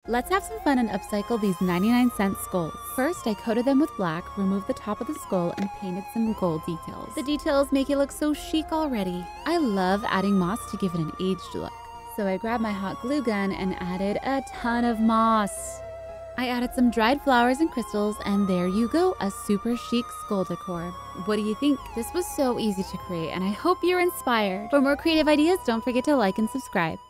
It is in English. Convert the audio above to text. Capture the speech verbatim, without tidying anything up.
Let's have some fun and upcycle these ninety-nine cent skulls. First, I coated them with black, removed the top of the skull, and painted some gold details. The details make it look so chic already. I love adding moss to give it an aged look. So I grabbed my hot glue gun and added a ton of moss. I added some dried flowers and crystals, and there you go, a super chic skull decor. What do you think? This was so easy to create, and I hope you're inspired. For more creative ideas, don't forget to like and subscribe.